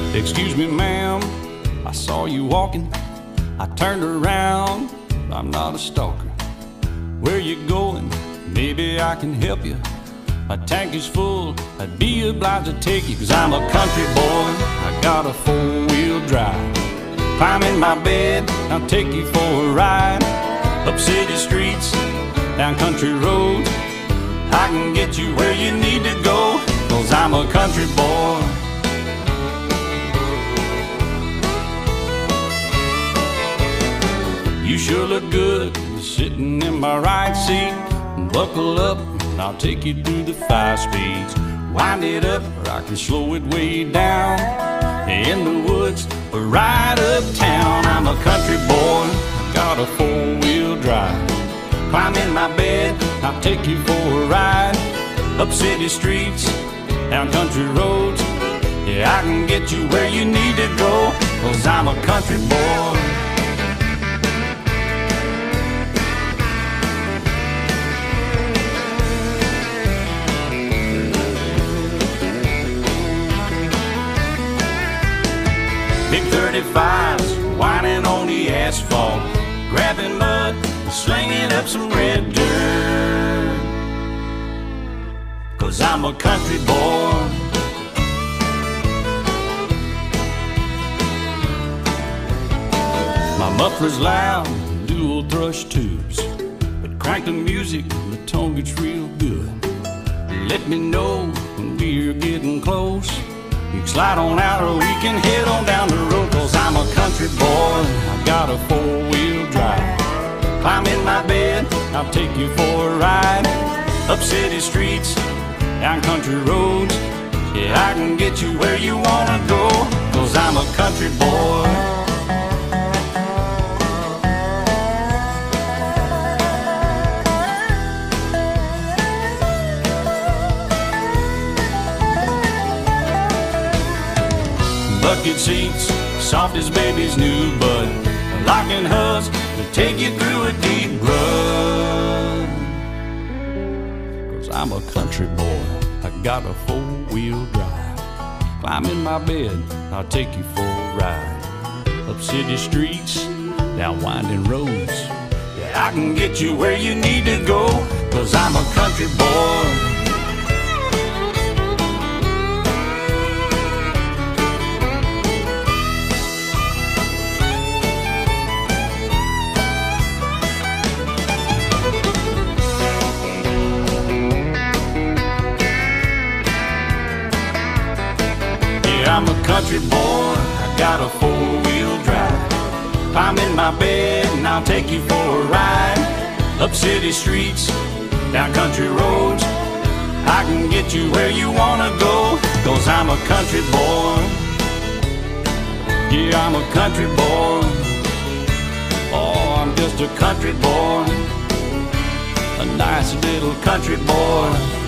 Excuse me, ma'am, I saw you walking. I turned around, I'm not a stalker. Where you going? Maybe I can help you. My tank is full, I'd be obliged to take you. Cause I'm a country boy, I got a four-wheel drive. Climb in my bed, I'll take you for a ride. Up city streets, down country roads, I can get you where you need to go. Cause I'm a country boy. You sure look good sitting in my right seat. Buckle up, I'll take you through the 5 speeds. Wind it up, or I can slow it way down. In the woods, or right uptown. I'm a country boy, I got a four-wheel drive. Climb in my bed, I'll take you for a ride. Up city streets, down country roads, yeah, I can get you where you need to go. Cause I'm a country boy. Big 35s, whining on the asphalt, grabbing mud, slinging up some red dirt. Cause I'm a country boy. My muffler's loud, dual thrush tubes, but crank the music, the tone gets real good. Let me know when we're getting close. You can slide on out or we can head on down the road. Cause I'm a country boy, I got a four-wheel drive. Climb in my bed, I'll take you for a ride. Up city streets, down country roads, yeah, I can get you where you wanna go. Cause I'm a country boy. Bucket seats, soft as baby's new bud, locking hubs to take you through a deep rut. Cause I'm a country boy, I got a four-wheel drive. Climb in my bed, I'll take you for a ride. Up city streets, down winding roads, yeah, I can get you where you need to go. Cause I'm a country boy. I'm a country boy, I got a four-wheel drive. Climb in my bed and I'll take you for a ride. Up city streets, down country roads, I can get you where you wanna go. Cause I'm a country boy. Yeah, I'm a country boy. Oh, I'm just a country boy, a nice little country boy.